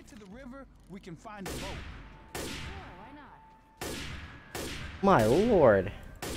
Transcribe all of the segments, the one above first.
to the river, we can find a boat. Sure, why not? My lord.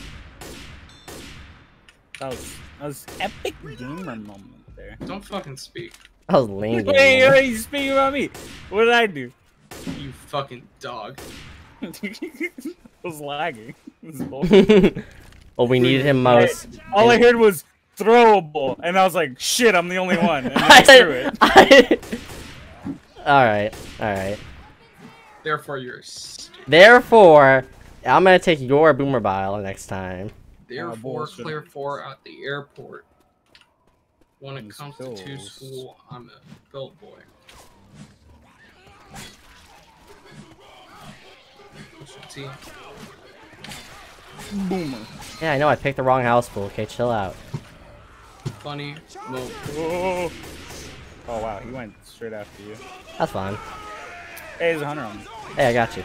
That was epic gamer moment there. Don't fucking speak. That was lame. Wait, you speaking about me? What did I do? You fucking dog. I was lagging. This is bullshit. Oh, we needed him most. All I heard was throwable, and I was like, shit, I'm the only one. And I threw it. Alright, alright. Therefore, you're stupid. Therefore, I'm gonna take your boomer bile next time. Therefore, bullshit. clear 4 at the airport. When it These comes pills. to school, I'm a built boy. What's your team? Boomer. Yeah, I know, I picked the wrong house pool. Okay, chill out. Funny. No. Whoa. Oh wow, he went straight after you. That's fine. Hey, there's a hunter on me. Hey, I got you.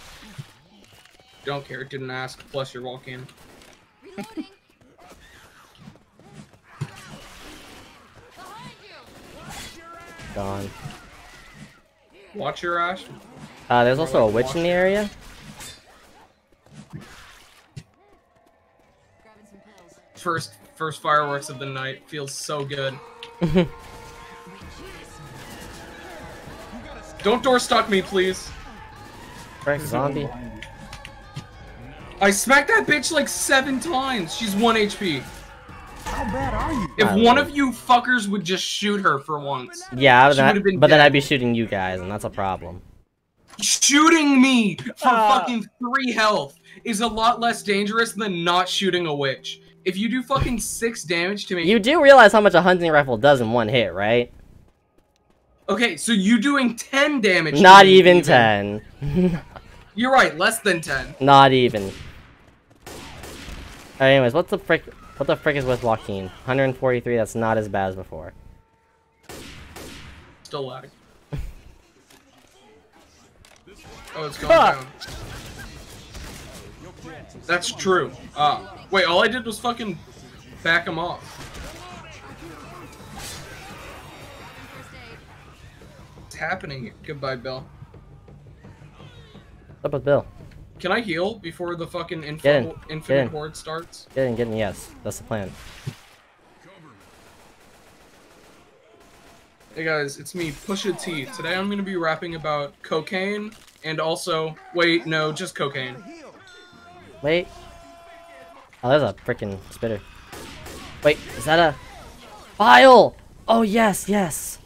Don't care. Didn't ask. Plus, you're walking. Reloading. Gone. Watch your ass. There's also a witch in the area. Grabbing some pills. First fireworks of the night. Feels so good. Don't door stuck me, please. Frick, zombie. I smacked that bitch like 7 times. She's 1 HP. How bad are you? If one of you fuckers would just shoot her for once. Yeah, She would've been but then dead. I'd be shooting you guys, and that's a problem. Shooting me for fucking 3 health is a lot less dangerous than not shooting a witch. If you do fucking 6 damage to me... You do realize how much a hunting rifle does in one hit, right? Okay, so you doing 10 damage to Not me even 10. You're right, less than 10. Not even. Alright, anyways, what the frick is with Joaquin? 143, that's not as bad as before. Still lag. Oh, it's going down. That's true. Wait, all I did was fucking back him off. What's happening? Goodbye, Bill. What's up with Bill? Can I heal before the fucking Get in. infinite horde starts? Get in, yes. That's the plan. Hey guys, it's me, Pusha T. Today I'm gonna be rapping about cocaine and also... Wait, no, just cocaine. Wait. Oh, there's a freaking spitter. Wait, is that a... Bile! Oh, yes, yes!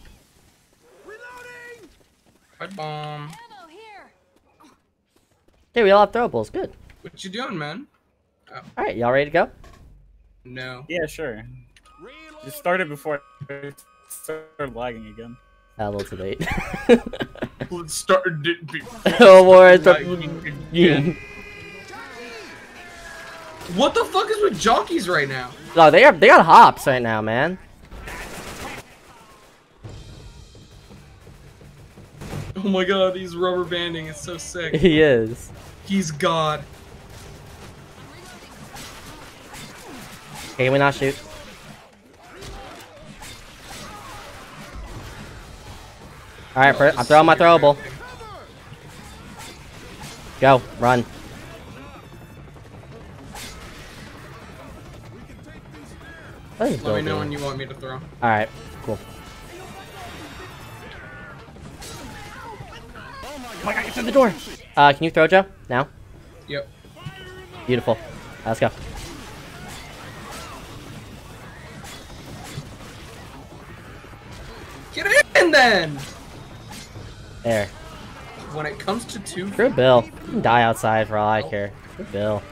Hi, bomb. Ammo here. Okay, we all have throwables. Good. What you doing, man? Alright, y'all ready to go? No. Yeah, sure. Just started before I started lagging again. A little too late. Let's start. Oh, boy, it's Yeah. What the fuck is with jockeys right now? No, they got hops right now, man. Oh my god, he's rubber banding. It's so sick. He is. He's God. Okay, can we not shoot? Alright, I'm throwing my throwable. Go, run. What is Let me Bill know doing? when you want me to throw. Alright, cool. Oh my god, get through the door! Can you throw, Joe? Now? Yep. Beautiful. Let's go. Get in then! There. When it comes to 2... Screw Bill. You can die outside for all I care. Screw Bill.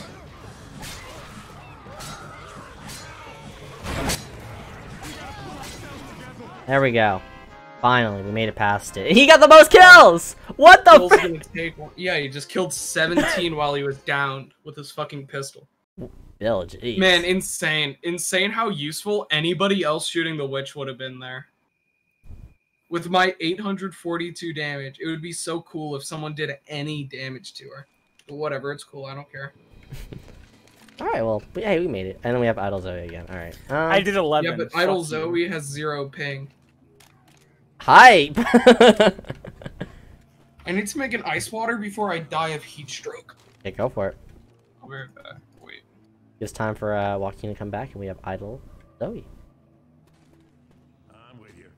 There we go. Finally, we made it past it. He got the most kills! What the Bill's frick? gonna take one. Yeah, he just killed 17 while he was down with his fucking pistol. Bill, jeez. Man, insane. Insane how useful anybody else shooting the witch would have been there. With my 842 damage, it would be so cool if someone did any damage to her. But whatever, it's cool, I don't care. Alright, well, hey, we made it. And then we have Idle Zoe again. Alright. I did 11. Yeah, but Fuck Idle you. Zoe has 0 ping. Hype! I need to make an ice water before I die of heat stroke. Okay, go for it. I'll be right back. Wait. It's time for Joaquin to come back, and we have idle Zoey. I'm with you.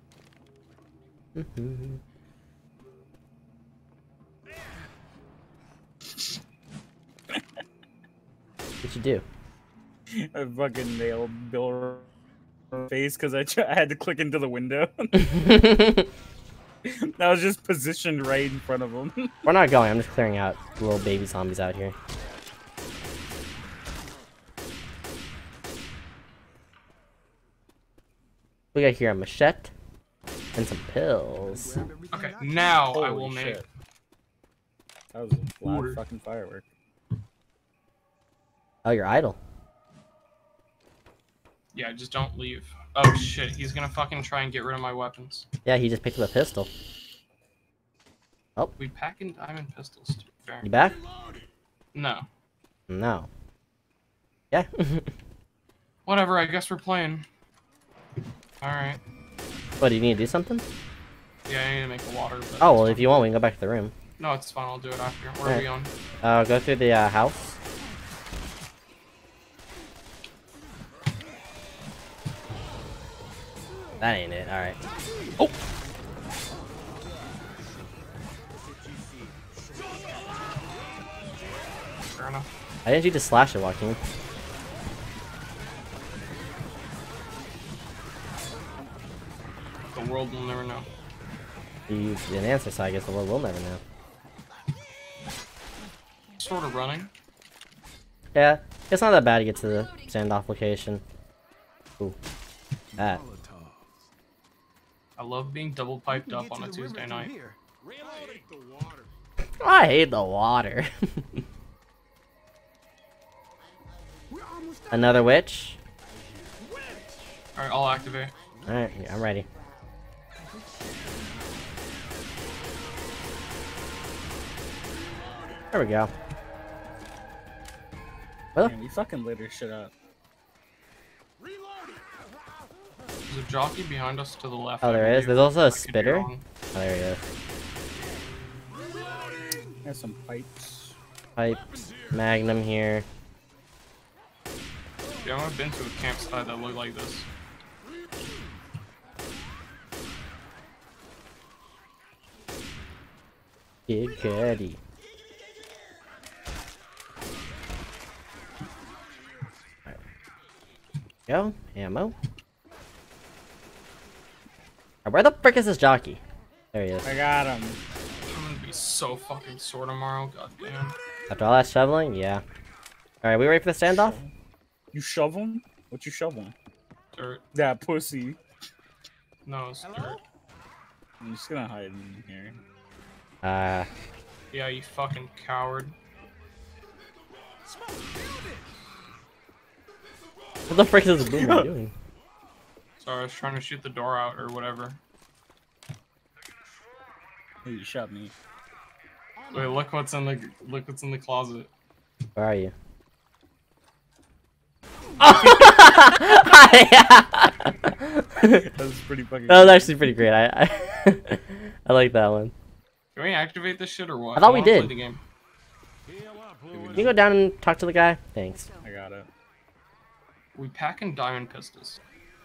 What'd you do? I fucking nailed Bill face because I had to click into the window. That was just positioned right in front of him. We're not going. I'm just clearing out little baby zombies out here. We got here a machete and some pills. Okay, now I Holy will make. shit. That was a loud fucking firework. Oh, you're idle. Yeah, just don't leave. Oh shit, he's gonna fucking try and get rid of my weapons. Yeah, he just picked up a pistol. We pack in diamond pistols, to be fair. You back? No. No. Yeah. Whatever, I guess we're playing. Alright. What, do you need to do something? Yeah, I need to make a water. But Oh, well, if you want, we can go back to the room. No, it's fine, I'll do it after. Where are we on? Go through the house. That ain't it. Alright. Oh! Fair enough. Why didn't you just slash it, Joaquin? The world will never know. You didn't answer, so I guess the world will never know. Sort of running. Yeah, it's not that bad to get to the standoff location. Ooh. That. I love being double piped up on a Tuesday night. I hate the water. Another witch? Alright, I'll activate. Alright, yeah, I'm ready. There we go. Well, Man, we fucking lit her shit up. There's a jockey behind us to the left. oh, I there is. believe. There's also I a could be spitter. wrong. Oh, there he is. There's some pipes. Pipes. Magnum here. Yeah, I've been to a campsite that looked like this. Kid Cuddy. Alright. Go. Ammo. Where the frick is this jockey? There he is. I got him. I'm gonna be so fucking sore tomorrow, goddamn. After all that shoveling? Yeah. Alright, we ready for the standoff? You shove him? What you shove him? Dirt. That pussy. No, it's dirt. I'm just gonna hide in here. Yeah, you fucking coward. What the frick is this boomer doing? Sorry, I was trying to shoot the door out or whatever. Hey, you shot me. Wait, look what's in the closet. Where are you? That was pretty fucking. That was actually pretty great. I I like that one. Can we activate this shit or what? I thought we wanna play did. the game. Can you go down and talk to the guy? Thanks. I got it. We pack in diamond pistols.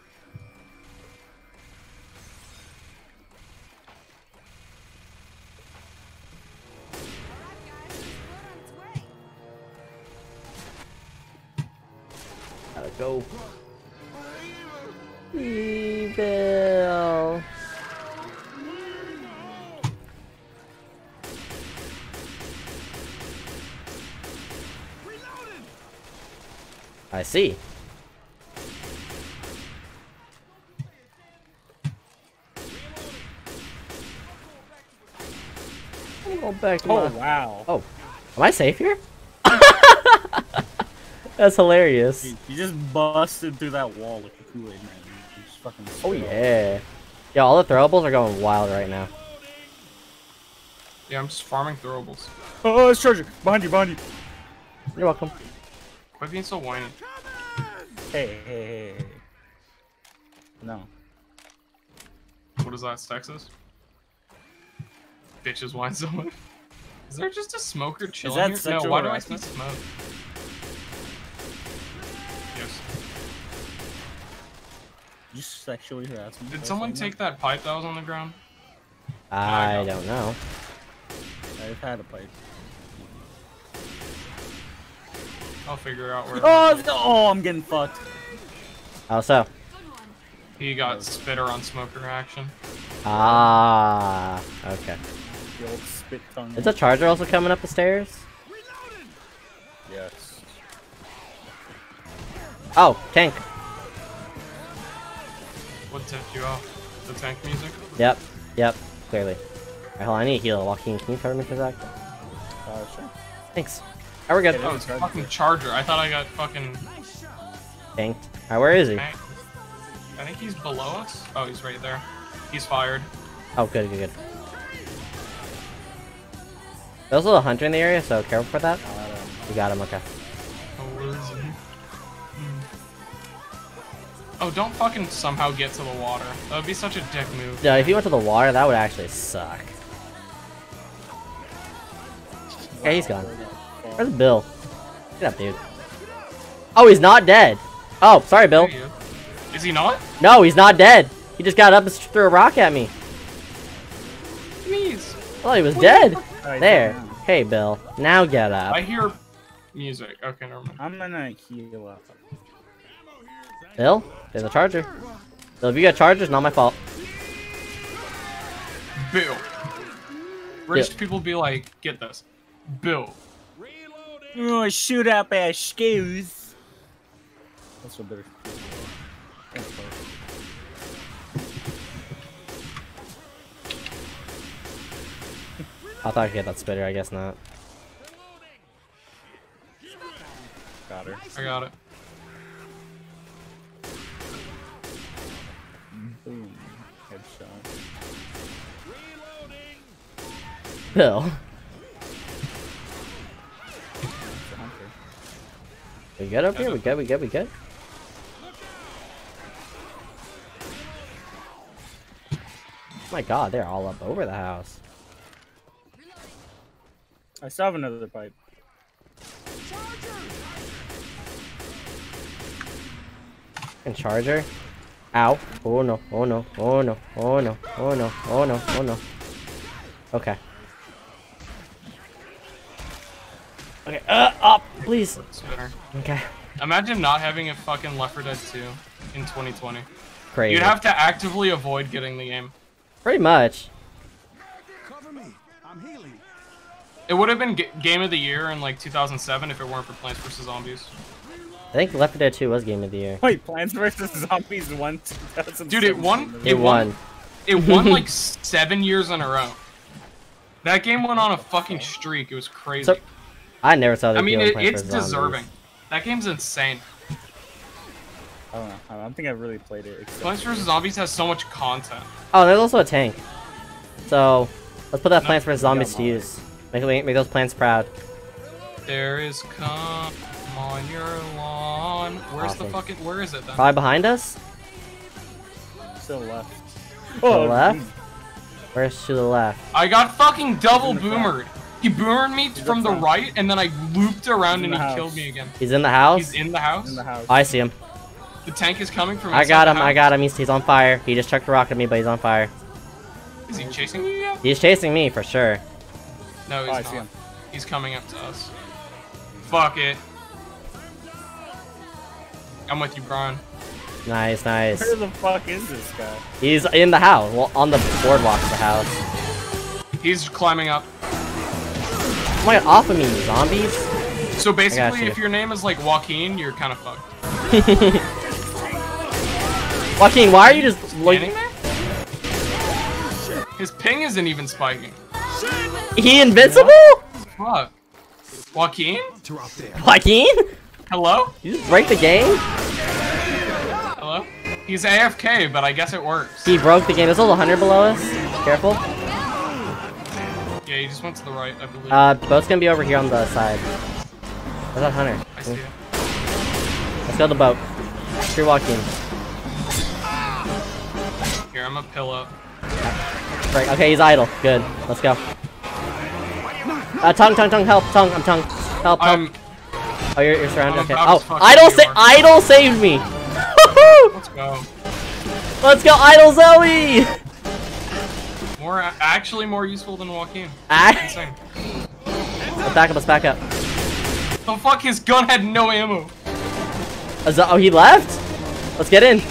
Gotta go. Evil. I see. I'll go back to Oh my... wow. Oh, am I safe here? That's hilarious. You just busted through that wall like a Kool-Aid man. You just fucking Oh spit out. yeah. Yeah, all the throwables are going wild right now. Yeah, I'm just farming throwables. Oh, it's charging! Behind you, behind you! You're welcome. Quit being so whiny. Hey. No. What is that, Texas? Bitches want someone. Is there just a smoker chilling that here? No, sexual why do I see harassment? smoke? Yes. You sexually harass me. Did someone take that pipe that was on the ground? I don't know. I've had a pipe. I'll figure out where. Oh, I'm getting fucked. How so? He got spitter on smoker action. Ah, okay. The old spit tongue. Is a charger also coming up the stairs? Yes. Oh, tank. What tipped you off? The tank music? Yep, yep, clearly. Alright, hold on, I need to heal. Joaquin, can you cover me for that? Sure. Thanks. Alright, we're good. Oh, it's a fucking charger. I thought I got fucking Tanked. Alright, where is he? tanked. I think he's below us. Oh, he's right there. He's fired. Oh, good, good, good. There's a little hunter in the area, so careful for that. We got him, okay. Oh, where is he? Oh, don't fucking somehow get to the water. That would be such a dick move. Yeah, if you went to the water, that would actually suck. Okay, he's gone. Where's Bill? Get up, dude. Oh, he's not dead. Oh, sorry, Bill. There you. Is he not? No, he's not dead. He just got up and threw a rock at me. Please. I thought he was dead. Alright, There. now. Hey, Bill. Now get up. I hear music. Okay, never mind. I'm gonna heal up. Bill, there's a charger. Bill, if you got chargers, not my fault. Bill. British people be like, get this. Bill. Oh, shoot up our shoes. That's what British people do. I thought I could get that spitter, I guess not. Got her. I got it. Boom. Headshot. Bill. It's a hunter. We good up here? We good, we good, we good? Oh my god, they're all up over the house. I still have another pipe. And charger. Ow. Oh no, oh no, oh no, oh no, oh no, oh no, oh no. Okay. Okay, up, please. Spitter. Okay. Imagine not having a fucking Left 4 Dead 2 in 2020. Crazy. You'd have to actively avoid getting the game. Pretty much. Cover me. I'm healing. It would have been Game of the Year in like 2007 if it weren't for Plants vs. Zombies. I think Left 4 Dead 2 was game of the year. Wait, Plants vs. Zombies won 2007. Dude, it won. It won. It won like 7 years in a row. That game went on a fucking streak. It was crazy. So, I never saw the I mean, deal with Plants it's vs. Zombies. deserving. That game's insane. I don't know. I don't think I've really played it. except Plants for- vs. Zombies has so much content. Oh, there's also a tank. So, let's put that No, Plants vs. Zombies to mine. use. Make those plants proud. There is cum on your lawn. Where's the Awesome. fucking? Where is it then? Probably behind us? Still left. To the left? Where's to the left? I got fucking double in the front. boomered. He boomered me from the front. right, and then I looped around in and the he house. killed me again. He's in the house? He's in the house. In the house. Oh, I see him. The tank is coming from. I inside got the him, I house. got him. He's on fire. He just chucked a rock at me, but he's on fire. Is he chasing you yet? He's chasing me for sure. No, Oh, he's I see not. him. He's coming up to us. Fuck it. I'm with you, Brian. Nice, nice. Where the fuck is this guy? He's in the house. Well, on the boardwalk of the house. He's climbing up. Oh my god, off of me, you zombies. So basically, you. if your name is like Joaquin, you're kind of fucked. Joaquin, why are you just Standing looking? there? His ping isn't even spiking. He invincible? Fuck. Joaquin? Drop there. Joaquin? Hello? You just break the game? Hello? He's AFK, but I guess it works. He broke the game. There's a little hunter below us. Careful. Yeah, he just went to the right, I believe. Boat's gonna be over here on the side. Where's that hunter? I see it. Let's go to the boat. Free Joaquin. Here, I'm gonna pill up. Right, okay, he's idle. Good. Let's go. Tongue, help, Tongue, I'm Tongue. Help. Oh, you're surrounded. Okay. Oh, Idol saved me. Let's go. Let's go, Idol Zoey. Actually more useful than Joaquin. Insane. Let's back up. The fuck, his gun had no ammo. Oh, he left? Let's get in.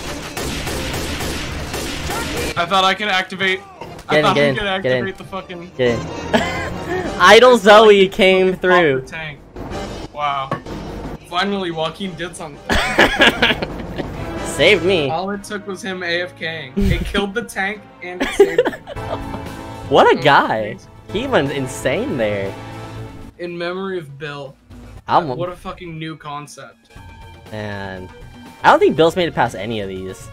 I thought I could activate. Get in. The fucking. Get in. Idol Zoey came through. The tank. Wow. Finally, Joaquin did something. Saved me. All it took was him AFKing. It killed the tank and it saved me. What a guy. He went insane there. In memory of Bill. What a fucking new concept. And I don't think Bill's made it past any of these.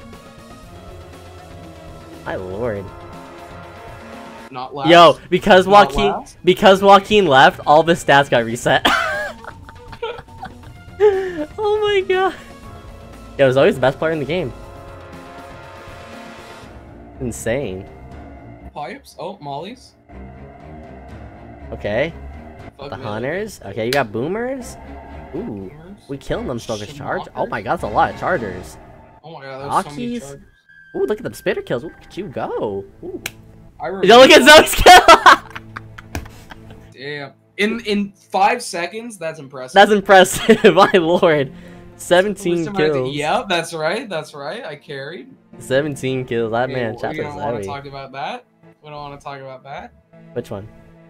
My lord. Not last. Yo, because Joaquin left, all of his stats got reset. Oh my god. Yo, he's always the best player in the game. Insane. Pipes? Oh, mollies. Okay. Fuck The me. hunters. Okay, you got boomers. Ooh, we killing them smokers charge. Oh my god, that's a lot of chargers. Oh my god, there's so many Rockies. chargers. Ooh, look at them spitter kills. Ooh, look at you go. Ooh. I remember. Yo, look at Zoe's kill. Damn. In 5 seconds, that's impressive. That's impressive. My lord. 17 kills. Yeah, that's right. That's right. I carried. 17 kills. That man, We chapter don't want to Zoey. talk about that. We don't want to talk about that. Which one?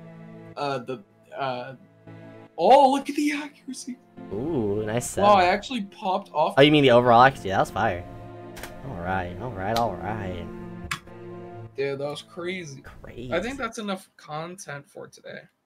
Oh, look at the accuracy. Ooh, nice. Wow, I actually popped off. Oh, you mean the overall accuracy? Yeah, that was fire. Alright. Dude, that was crazy. Crazy. I think that's enough content for today.